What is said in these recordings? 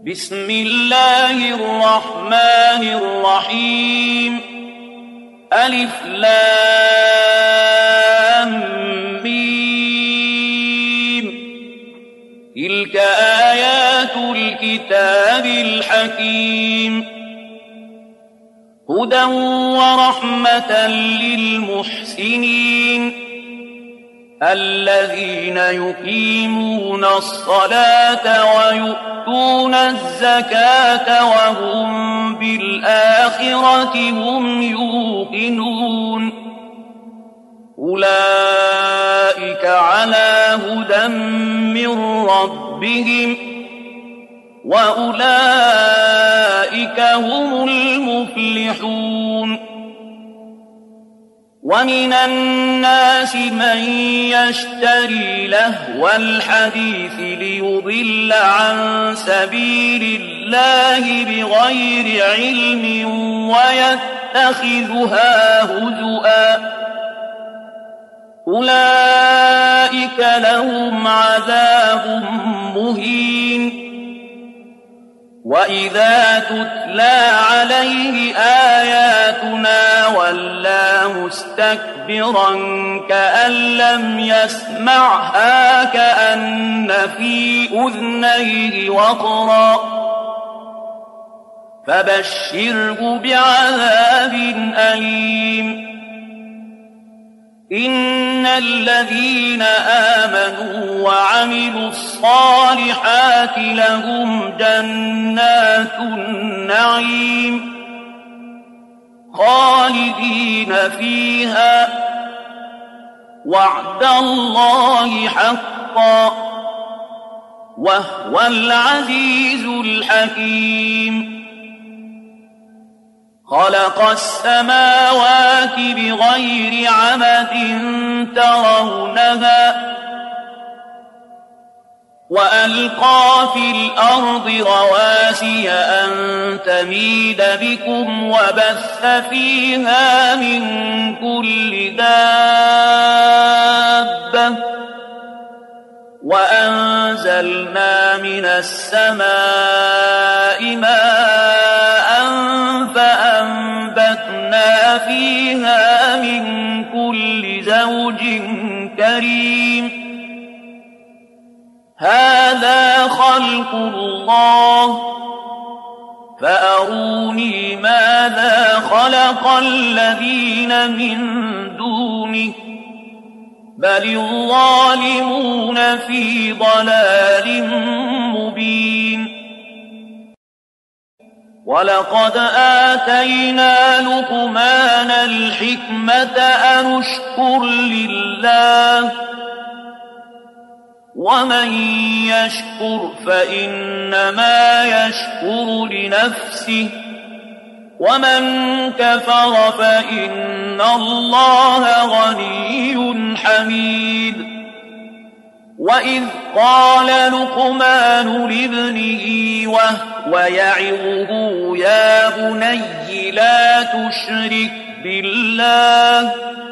بسم الله الرحمن الرحيم ألف لام ميم تلك آيات الكتاب الحكيم هدى ورحمة للمحسنين الذين يقيمون الصلاة ويؤتون الزكاة وهم بالآخرة هم يوقنون أولئك على هدى من ربهم وأولئك هم المفلحون ومن الناس من يشتري لهو الحديث ليضل عن سبيل الله بغير علم ويتخذها هزؤا أولئك لهم عذاب مهين وإذا تتلى عليه آياتنا ولى مستكبرا كأن لم يسمعها كأن في أذنيه وقرا فبشره بعذاب أليم إن الذين آمنوا وعملوا الصالحات لهم جنات النعيم خالدين فيها وعد الله حقا وهو العزيز الحكيم خلق السماوات بغير عمد ترونها وألقى في الأرض رواسي أن تميد بكم وبث فيها من كل دابة وأنزلنا من السماء ماء فأنبتنا فيها من كل زوج كريم هذا خلق الله فأروني ماذا خلق الذين من دونه بل الظالمون في ضلال مبين ولقد آتينا لقمان الحكمة أن اشكر لله ومن يشكر فإنما يشكر لنفسه ومن كفر فإن الله غني حميد وإذ قال لقمان لابنه وهو يعظه يا بني لا تشرك بالله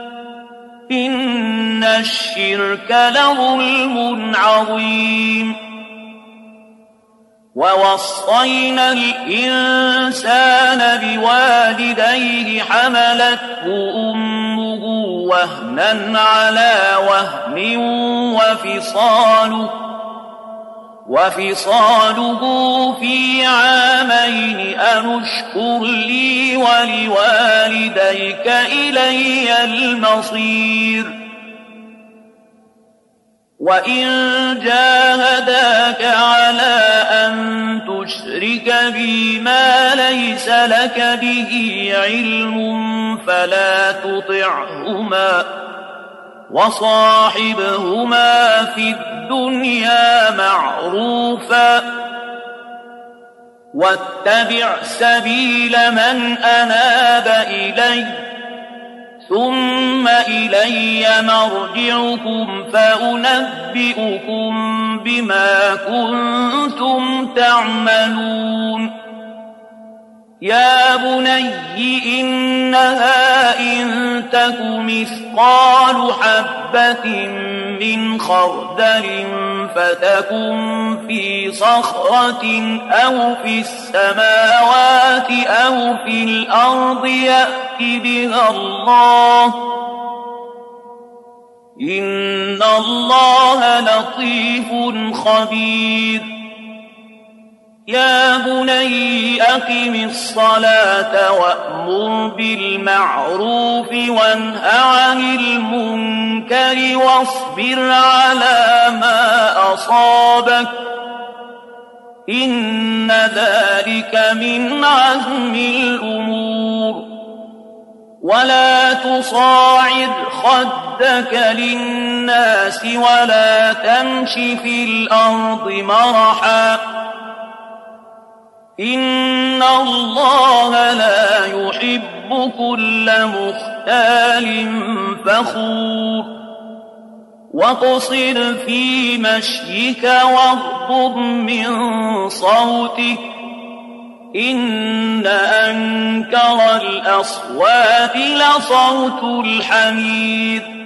إن الشرك لظلم عظيم ووصينا الإنسان بوالديه حملته أمه وهنا على وهن وفصاله في عامين أن اشكر لي ولوالديك إلي المصير وإن جاهداك على أن تشرك بي ما ليس لك به علم فلا تطعهما وصاحبهما في الدنيا معروفا واتبع سبيل من أناب إلي ثم إلي مرجعكم فأنبئكم بما كنتم تعملون يا بني إنها إن تك مثقال حبة من خردل فتكن في صخرة أو في السماوات أو في الأرض يأت بها الله إن الله لطيف خبير يا بني أقم الصلاة وأمر بالمعروف وانه عن المنكر واصبر على ما أصابك إن ذلك من عزم الأمور ولا تصاعد خدك للناس ولا تمش في الأرض مرحا إن الله لا يحب كل مختال فخور واقصر في مشيك واغضض من صوتك إن أنكر الأصوات لصوت الحمير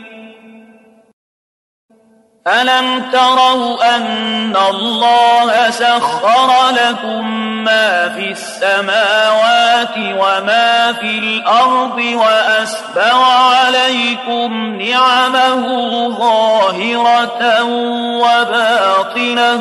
ألم تروا أن الله سخر لكم ما في السماوات وما في الأرض وأسبغ عليكم نعمه ظاهرة وباطنة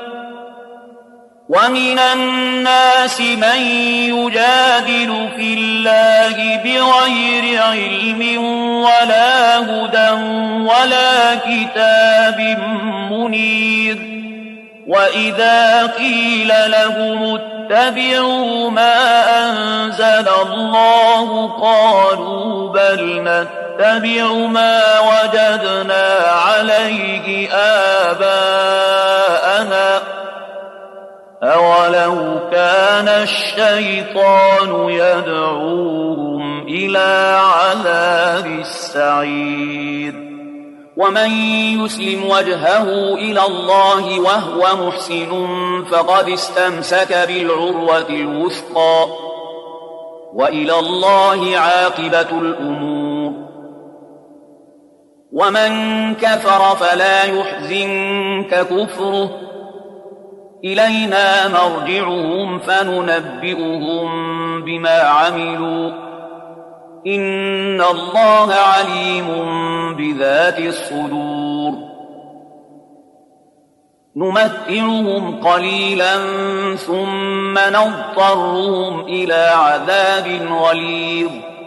ومن الناس من يجادل في الله بغير علم ولا هدى ولا كتاب منير وإذا قيل لهم اتبعوا ما أنزل الله قالوا بل نتبع ما وجدنا عليه آباءنا أولو كان الشيطان يدعوهم إلى عذاب السعير ومن يسلم وجهه إلى الله وهو محسن فقد استمسك بالعروة الوثقى وإلى الله عاقبة الأمور ومن كفر فلا يحزنك كفره إلينا مرجعهم فننبئهم بما عملوا إن الله عليم بذات الصدور نمتعهم قليلا ثم نضطرهم إلى عذاب غليظ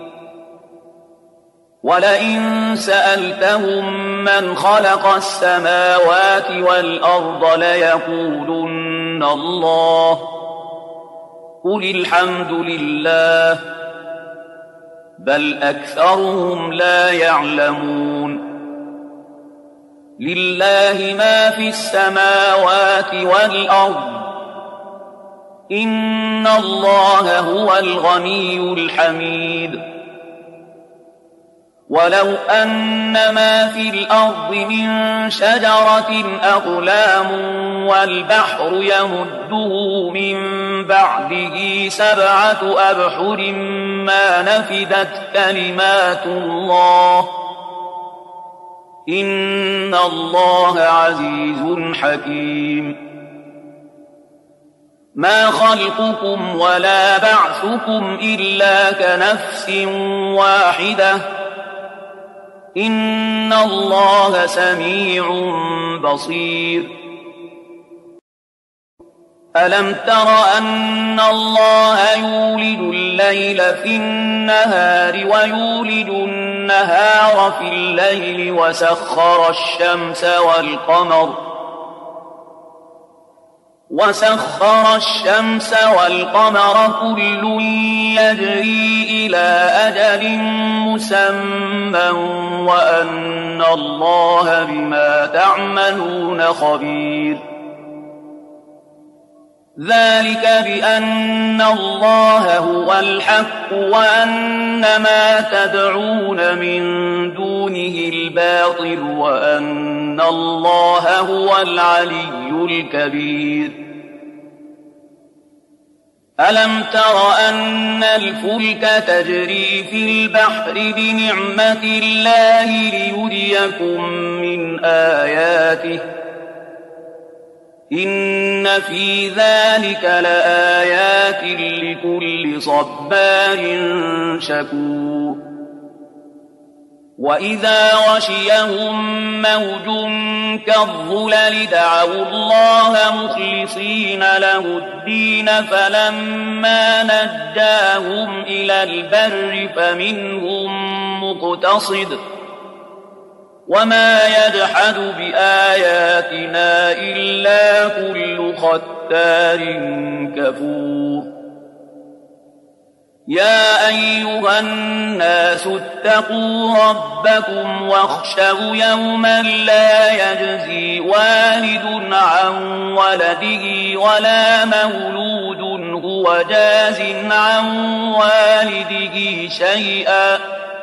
ولئن سألتهم من خلق السماوات والأرض ليقولن الله قل الحمد لله بل أكثرهم لا يعلمون لله ما في السماوات والأرض إن الله هو الغني الحميد ولو أن ما في الأرض من شجرة أقلام والبحر يمده من بعده 7 أبحر ما نفدت كلمات الله إن الله عزيز حكيم ما خلقكم ولا بعثكم إلا كنفس واحدة إن الله سميع بصير ألم تر أن الله يولد الليل في النهار ويولد النهار في الليل وسخر الشمس والقمر كل يجري إلى أجل مسمى وأن الله بما تعملون خبير ذلك بأن الله هو الحق وأن ما تدعون من دونه الباطل وأن الله هو العلي الكبير ألم تر أن الفلك تجري في البحر بنعمة الله ليريكم من آياته إن في ذلك لآيات لكل صبار شكور وإذا غشيهم موج كالظلل دعوا الله مخلصين له الدين فلما نجاهم إلى البر فمنهم مقتصد وما يجحد بآياتنا إلا كل ختار كفور يا أيها الناس اتقوا ربكم واخشوا يوما لا يجزي والد عن ولده ولا مولود هو جاز عن والده شيئا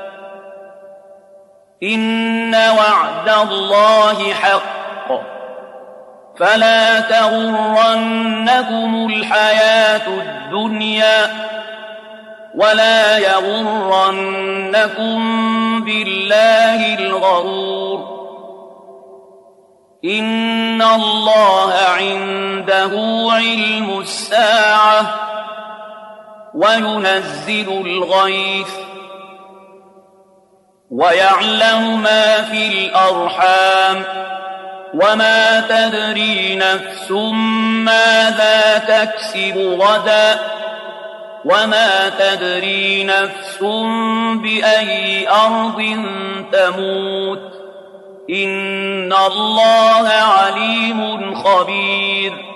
إن وعد الله حق فلا تغرنكم الحياة الدنيا ولا يغرنكم بالله الغرور إن الله عنده علم الساعة وينزل الغيث ويعلم ما في الأرحام وما تدري نفس ماذا تكسب غدا وما تدري نفس بأي أرض تموت إن الله عليم خبير